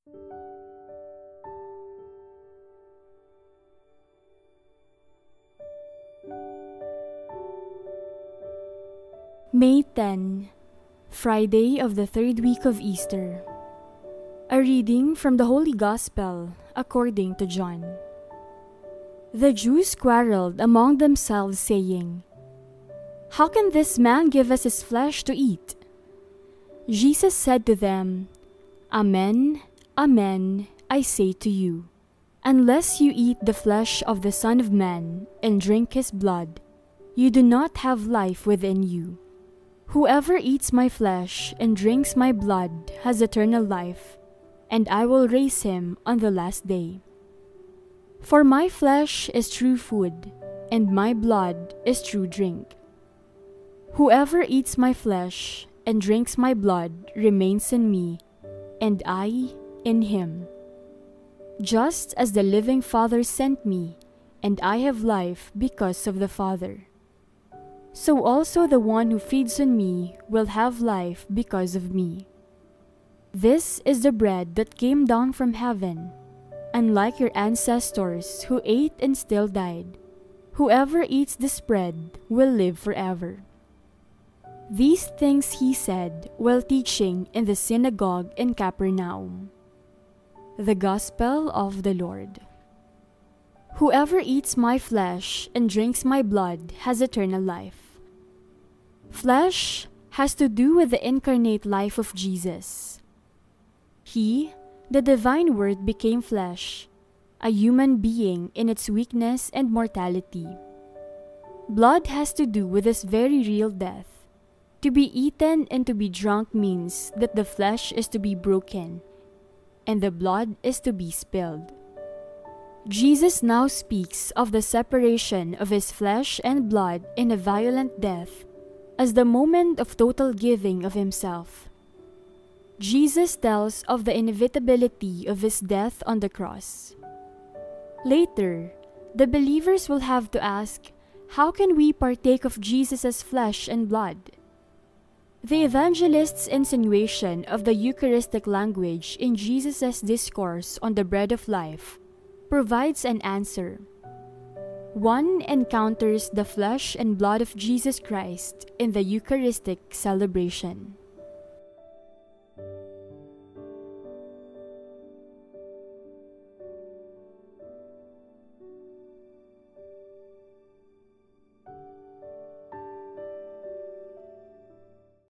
May 10, Friday of the third week of Easter. A reading from the Holy Gospel according to John. The Jews quarreled among themselves, saying, "How can this man give us his flesh to eat?" Jesus said to them, "Amen, amen, I say to you, unless you eat the flesh of the Son of Man and drink his blood, you do not have life within you. Whoever eats my flesh and drinks my blood has eternal life, and I will raise him on the last day. For my flesh is true food, and my blood is true drink. Whoever eats my flesh and drinks my blood remains in me, and I in him. Just as the living Father sent me, and I have life because of the Father, so also the one who feeds on me will have life because of me. This is the bread that came down from heaven. Unlike your ancestors who ate and still died, whoever eats this bread will live forever." These things he said while teaching in the synagogue in Capernaum. The Gospel of the Lord. Whoever eats my flesh and drinks my blood has eternal life. Flesh has to do with the incarnate life of Jesus. He, the divine Word, became flesh, a human being in its weakness and mortality. Blood has to do with this very real death. To be eaten and to be drunk means that the flesh is to be broken, and the blood is to be spilled. Jesus now speaks of the separation of his flesh and blood in a violent death as the moment of total giving of himself. Jesus tells of the inevitability of his death on the cross. Later, the believers will have to ask, how can we partake of Jesus' flesh and blood? The evangelist's insinuation of the Eucharistic language in Jesus' discourse on the bread of life provides an answer. One encounters the flesh and blood of Jesus Christ in the Eucharistic celebration.